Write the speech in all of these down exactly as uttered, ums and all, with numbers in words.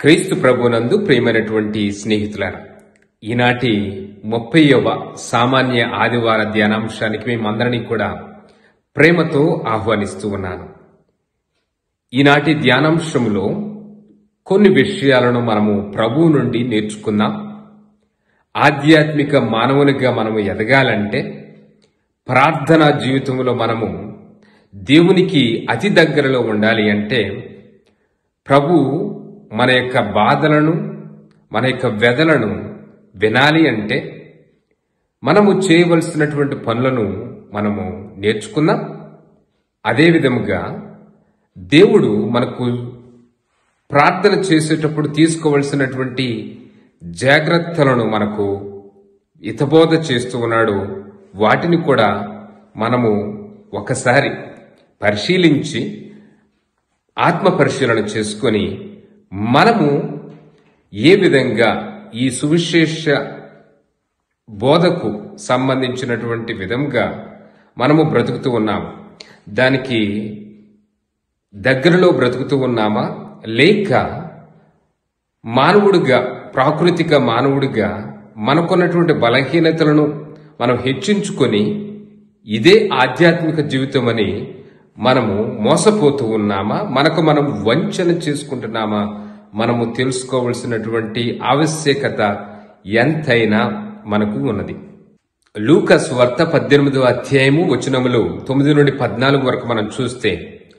క్రీస్తు ప్రభునందు ప్రియమైనటువంటి స్నేహితులారా, ఈనాటి ముప్పైవ సామాన్య ఆదివార ధ్యానాంశానికి మేమందరినీ కూడా ప్రేమతో ఆహ్వానిస్తూ ఉన్నాను. ఈనాటి ధ్యానాంశంలో కొన్ని విషయాలను మనము ప్రభువు నుండి నేర్చుకుందాం. ఆధ్యాత్మిక మానవునిగా మనము ఎదగాలంటే ప్రార్థనా జీవితంలో మనము దేవునికి అతి దగ్గరలో ఉండాలి అంటే ప్రభు మన యొక్క బాధలను, మన యొక్క వ్యధలను వినాలి అంటే మనము చేయవలసినటువంటి పనులను మనము నేర్చుకుందాం. అదేవిధముగా దేవుడు మనకు ప్రార్థన చేసేటప్పుడు తీసుకోవలసినటువంటి జాగ్రత్తలను మనకు హితబోధ చేస్తూ ఉన్నాడు. వాటిని కూడా మనము ఒకసారి పరిశీలించి ఆత్మ పరిశీలన చేసుకొని మనము ఏ విధంగా ఈ సువిశేష బోధకు సంబంధించినటువంటి విధంగా మనము బ్రతుకుతూ ఉన్నాము, దానికి దగ్గరలో బ్రతుకుతూ ఉన్నామా, లేక మానవుడిగా, ప్రాకృతిక మానవుడిగా మనకున్నటువంటి బలహీనతలను మనం హెచ్చించుకొని ఇదే ఆధ్యాత్మిక జీవితం అని మనము మోసపోతూ ఉన్నామా, మనకు మనం వంచన చేసుకుంటున్నామా, మనము తెలుసుకోవలసినటువంటి ఆవశ్యకత ఎంతైనా మనకు ఉన్నది. లూకా సువార్త పద్దెనిమిదవ అధ్యాయము వచనములు తొమ్మిది నుండి పద్నాలుగు వరకు మనం చూస్తే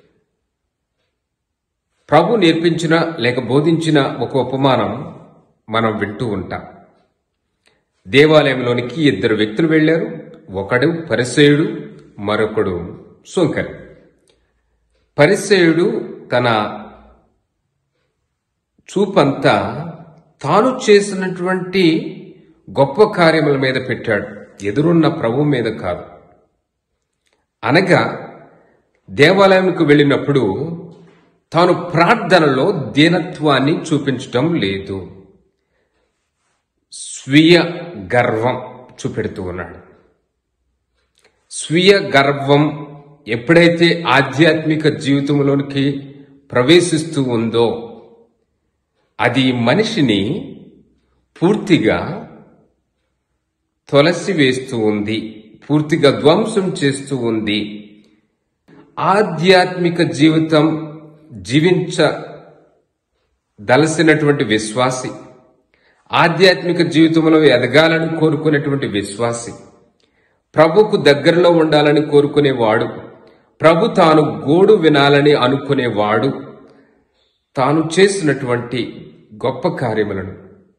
ప్రభు నేర్పించిన లేక బోధించిన ఒక ఉపమానం మనం వింటూ ఉంటాం. దేవాలయంలోనికి ఇద్దరు వ్యక్తులు వెళ్లారు. ఒకడు పరిసయ్యుడు, మరొకడు సుంకరి. పరిసయ్యుడు తన చూపంతా తాను చేసినటువంటి గొప్ప కార్యముల మీద పెట్టాడు, ఎదురున్న ప్రభు మీద కాదు. అనగా దేవాలయంకు వెళ్ళినప్పుడు తాను ప్రార్థనలో దీనత్వాన్ని చూపించటం లేదు, స్వీయ గర్వం చూపెడుతూ ఉన్నాడు. స్వీయ గర్వం ఎప్పుడైతే ఆధ్యాత్మిక జీవితంలోనికి ప్రవేశిస్తూ ఉందో అది మనిషిని పూర్తిగా తొలసివేస్తూ ఉంది, పూర్తిగా ధ్వంసం చేస్తూ ఉంది. ఆధ్యాత్మిక జీవితం జీవించదలసినటువంటి విశ్వాసి, ఆధ్యాత్మిక జీవితంలో ఎదగాలని కోరుకునేటువంటి విశ్వాసి, ప్రభుకు దగ్గరలో ఉండాలని కోరుకునేవాడు, ప్రభు తాను గోడు వినాలని అనుకునేవాడు తాను చేసినటువంటి గొప్ప కార్యములను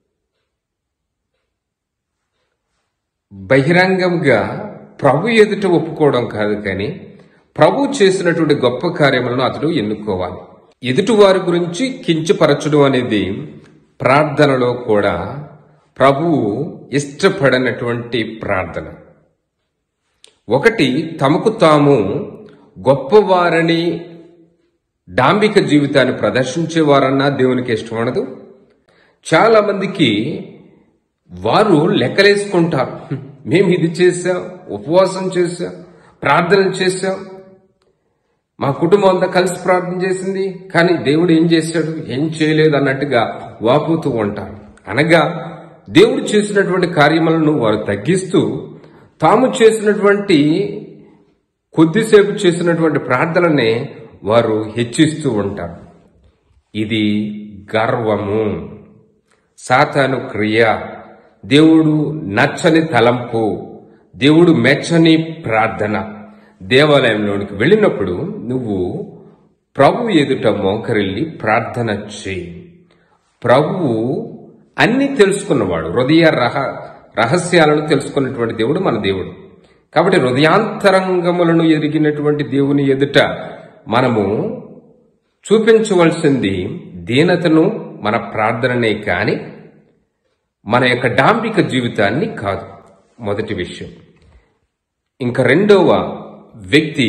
బహిరంగంగా ప్రభు ఎదుట ఒప్పుకోవడం కాదు, కానీ ప్రభు చేసినటువంటి గొప్ప కార్యములను అతడు ఎన్నుకోవాలి. ఎదుటివారి గురించి కించపరచడం అనేది ప్రార్థనలో కూడా ప్రభువు ఇష్టపడనటువంటి ప్రార్థన. ఒకటి, తమకు తాము గొప్పవారని డాంబిక జీవితాన్ని ప్రదర్శించేవారన్నా దేవునికి ఇష్టం ఉండదు. చాలా మందికి వారు లెక్కలేసుకుంటారు, మేము ఇది చేశాం, ఉపవాసం చేశాం, ప్రార్థన చేశాం, మా కుటుంబం అంతా కలిసి ప్రార్థన చేసింది, కానీ దేవుడు ఏం చేశాడు, ఏం చేయలేదు అన్నట్టుగా వాపోతూ ఉంటారు. అనగా దేవుడు చేసినటువంటి కార్యములను వారు తగ్గిస్తూ తాము చేసినటువంటి కొద్దిసేపు చేసినటువంటి ప్రార్థననే వారు హెచ్చిస్తూ ఉంటారు. ఇది గర్వము, సాతాను క్రియ, దేవుడు నచ్చని తలంపు, దేవుడు మెచ్చని ప్రార్థన. దేవాలయంలోనికి వెళ్ళినప్పుడు నువ్వు ప్రభు ఎదుట మోకరిల్లి ప్రార్థన చేయి. ప్రభువు అన్ని తెలుసుకున్నవాడు, హృదయ రహ రహస్యాలను తెలుసుకున్నటువంటి దేవుడు మన దేవుడు. కాబట్టి హృదయాంతరంగములను ఎరిగినటువంటి దేవుని ఎదుట మనము చూపించవలసింది దీనతను, మన ప్రార్థననే కాని మన యొక్క డాంబిక జీవితాన్ని కాదు. మొదటి విషయం. ఇంకా రెండవ వ్యక్తి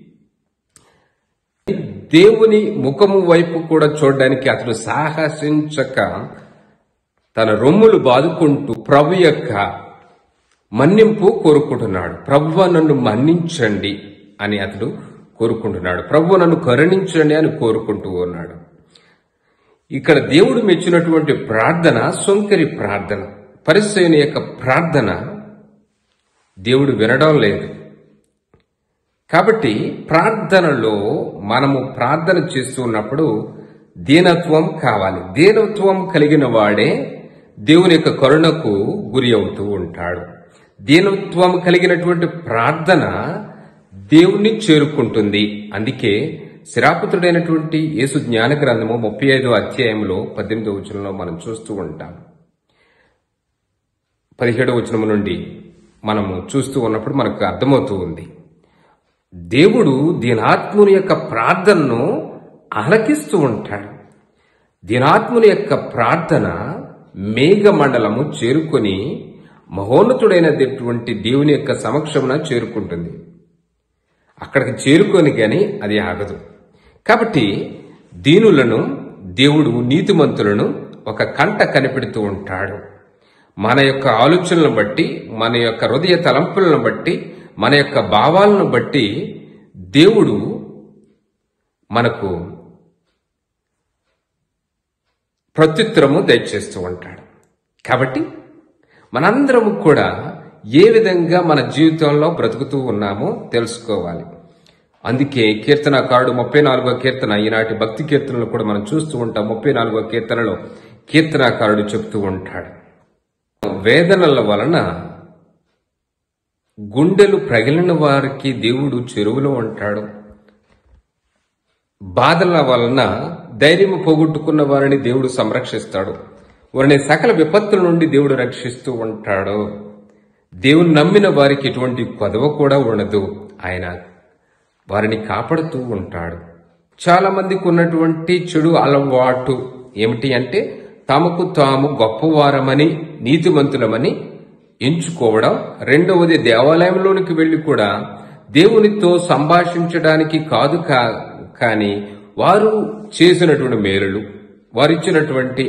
దేవుని ముఖము వైపు కూడా చూడడానికి అతడు సాహసించక తన రొమ్ములు బాదుకుంటూ ప్రభు యొక్క మన్నింపు కోరుకుంటున్నాడు. ప్రభువా నన్ను మన్నించండి అని అతడు కోరుకుంటున్నాడు. ప్రభువు నన్ను కరుణించండి అని కోరుకుంటూ ఉన్నాడు. ఇక్కడ దేవుడు మెచ్చినటువంటి ప్రార్థన సొంకరి ప్రార్థన. పరిసయ్యుని యొక్క ప్రార్థన దేవుడు వినడం లేదు. కాబట్టి ప్రార్థనలో మనము ప్రార్థన చేస్తూ ఉన్నప్పుడు దీనత్వం కావాలి. దీనత్వం కలిగిన వాడే దేవుని యొక్క కరుణకు గురి అవుతూ ఉంటాడు. దీనత్వం కలిగినటువంటి ప్రార్థన దేవుణ్ణి చేరుకుంటుంది. అందుకే శ్రాపుతుడైనటువంటి యేసు జ్ఞాన గ్రంథము ముప్పై ఐదో అధ్యాయంలో పద్దెనిమిదో వచనంలో మనం చూస్తూ ఉంటాం. పదిహేడవ వచనము నుండి మనము చూస్తూ ఉన్నప్పుడు మనకు అర్థమవుతూ ఉంది. దేవుడు దీనాత్ముని యొక్క ప్రార్థనను ఆలకిస్తూ ఉంటాడు. దీనాత్ముని యొక్క ప్రార్థన మేఘమండలము చేరుకొని మహోన్నతుడైనటువంటి దేవుని యొక్క సమక్షమున చేరుకుంటుంది. అక్కడికి చేరుకొని గాని అది ఆగదు. కాబట్టి దీనులను దేవుడు నీతిమంతులను ఒక కంట కనిపెడుతూ ఉంటాడు. మన యొక్క ఆలోచనలను బట్టి, మన యొక్క హృదయ తలంపులను బట్టి, మన యొక్క భావాలను బట్టి దేవుడు మనకు ప్రత్యుత్తరము దయచేస్తూ ఉంటాడు. కాబట్టి మనందరము కూడా ఏ విధంగా మన జీవితంలో బ్రతుకుతూ ఉన్నామో తెలుసుకోవాలి. అందుకే కీర్తనకారుడు ముప్పై నాలుగో కీర్తన, ఈనాటి భక్తి కీర్తనలు కూడా మనం చూస్తూ ఉంటాం. ముప్పై నాలుగో కీర్తనలో కీర్తనకారుడు చెప్తూ ఉంటాడు, వేదనల వలన గుండెలు ప్రగిలిన వారికి దేవుడు చెరువులో ఉంటాడు. బాధల వలన ధైర్యము పోగొట్టుకున్న వారిని దేవుడు సంరక్షిస్తాడు. వారిని సకల విపత్తుల నుండి దేవుడు రక్షిస్తూ ఉంటాడు. దేవుని నమ్మిన వారికి ఎటువంటి కొదవ కూడా ఉండదు. ఆయన వారిని కాపాడుతూ ఉంటాడు. చాలా మందికి ఉన్నటువంటి చెడు అలవాటు ఏమిటి అంటే తమకు తాము గొప్పవారమని, నీతిమంతులమని ఎంచుకోవడం. రెండవది, దేవాలయంలోనికి వెళ్లి కూడా దేవునితో సంభాషించడానికి కాదు కానీ వారు చేసినటువంటి మేలులు, వారిచ్చినటువంటి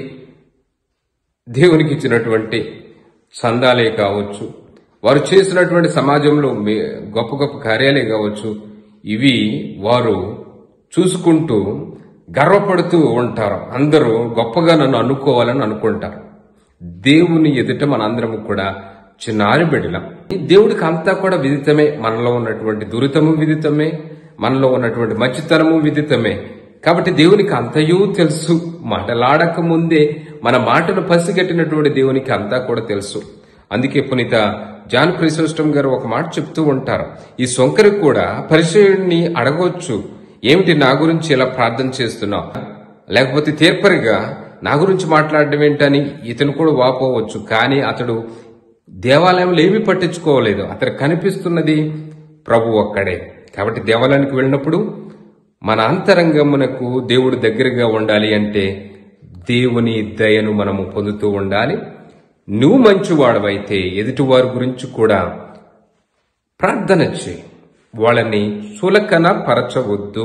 దేవునికి ఇచ్చినటువంటి సందాలే కావచ్చు, వారు చేసినటువంటి సమాజంలో గొప్ప గొప్ప కార్యాలే కావచ్చు, ఇవి వారు చూసుకుంటూ గర్వపడుతూ ఉంటారు. అందరూ గొప్పగా నన్ను అనుకోవాలని అనుకుంటారు. దేవుని ఎదుట మనందరము కూడా చిన్నారి బిడ్డలం. దేవుడికి అంతా కూడా విదితమే. మనలో ఉన్నటువంటి దురితము విదితమే, మనలో ఉన్నటువంటి మంచితనము విదితమే. కాబట్టి దేవునికి అంతయూ తెలుసు. మాటలాడక ముందే మన మాటను పసిగట్టినటువంటి దేవునికి అంతా కూడా తెలుసు. అందుకే పునీత జాన్ క్రిసోస్టమ్ గారు ఒక మాట చెప్తూ ఉంటారు, ఈ సొంకరి కూడా పరిచయుడిని అడగవచ్చు, ఏమిటి నా గురించి ఇలా ప్రార్థన చేస్తున్నావు, లేకపోతే తీర్పరిగా నా గురించి మాట్లాడడం ఏంటని ఇతను కూడా వాపోవచ్చు. కానీ అతడు దేవాలయంలో ఏమీ పట్టించుకోలేదు. అతడు కనిపిస్తున్నది ప్రభు ఒక్కడే. కాబట్టి దేవాలయానికి వెళ్ళినప్పుడు మన అంతరంగమునకు దేవుడు దగ్గరగా ఉండాలి అంటే దేవుని దయను మనము పొందుతూ ఉండాలి. నువ్వు మంచివాడవైతే ఎదుటివారి గురించి కూడా ప్రార్థన చేయి. వాళ్ళని చులకన పరచవద్దు,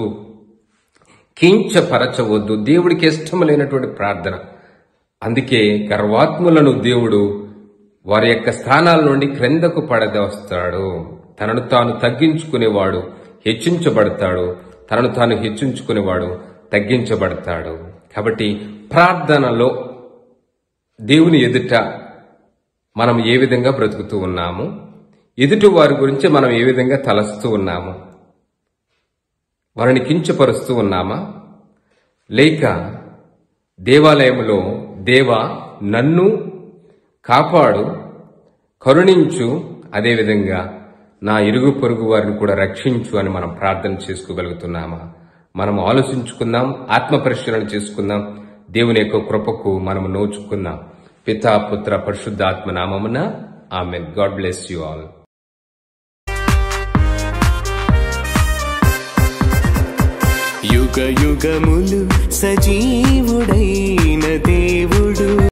కించపరచవద్దు. దేవుడికి ఇష్టం లేనటువంటి ప్రార్థన. అందుకే గర్వాత్ములను దేవుడు వారి యొక్క స్థానాల నుండి క్రిందకు పడదోస్తాడు. తనను తాను తగ్గించుకునేవాడు హెచ్చించబడతాడు, తనను తాను హెచ్చించుకునేవాడు తగ్గించబడతాడు. కాబట్టి ప్రార్థనలో దేవుని ఎదుట మనం ఏ విధంగా బ్రతుకుతూ ఉన్నాము, ఎదుటి వారి గురించి మనం ఏ విధంగా తలస్తూ ఉన్నాము, వారిని కించపరుస్తూ ఉన్నామా, లేక దేవాలయంలో దేవా నన్ను కాపాడు, కరుణించు, అదేవిధంగా నా ఇరుగు పొరుగు వారిని కూడా రక్షించు అని మనం ప్రార్థన చేసుకోగలుగుతున్నామా? మనం ఆలోచించుకుందాం, ఆత్మ పరిశీలన చేసుకుందాం, దేవుని యొక్క కృపకు మనము నోచుకుందాం. పితా పుత్ర పరిశుద్ధాత్మ నామమున ఆమెన్. God bless you all. యుగ యుగములు సజీవుడైన దేవుడు.